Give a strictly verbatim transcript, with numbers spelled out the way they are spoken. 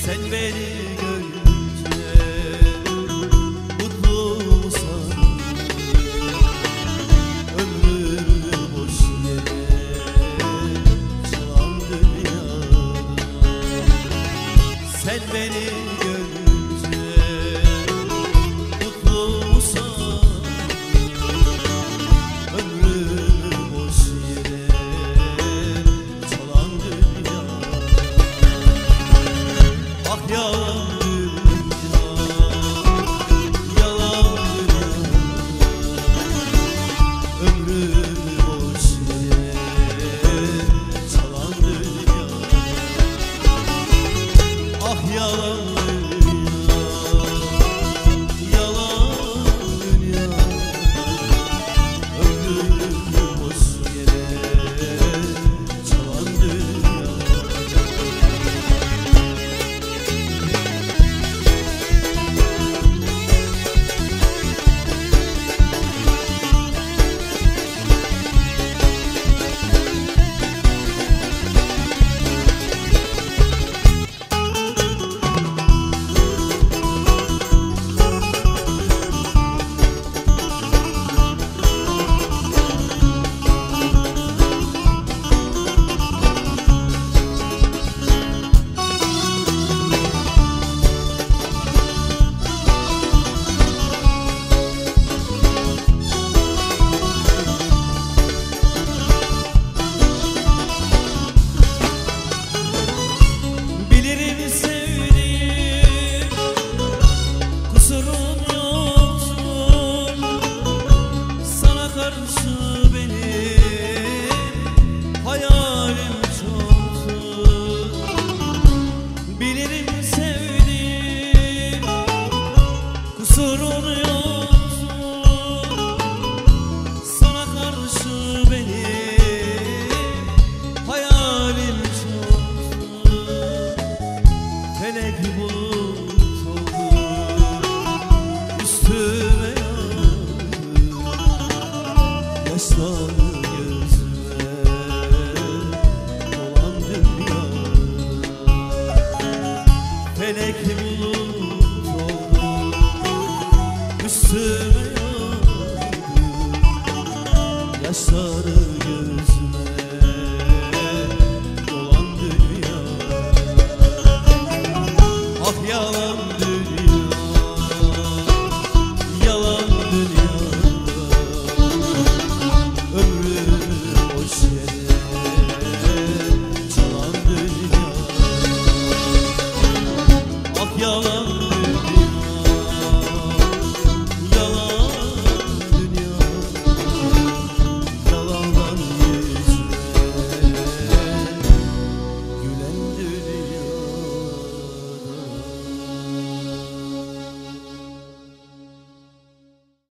Sen beni görünce mutlu musun? Ömrümü boş yere çalan dünyada. Sen beni görünce mutlu musun? Ömrümü boş yere çalan dünyada. Ah yalan dünya, yalan dünya, ömrümü boş yere çalan dünya. Ah yalan dünya, yalan dünya, ömrümü boş yere çalan dünya. Bilirim sevdiğim, kusurum yoktur. Sana karşı benim hayalim çoktur. Bilirim sevdiğim, kusurum yoktur. Sana karşı benim hayalim çoktur. Felek bulut olur, üstüme yağdı, yaşlar gözüme dolan dünyada. Felek bulut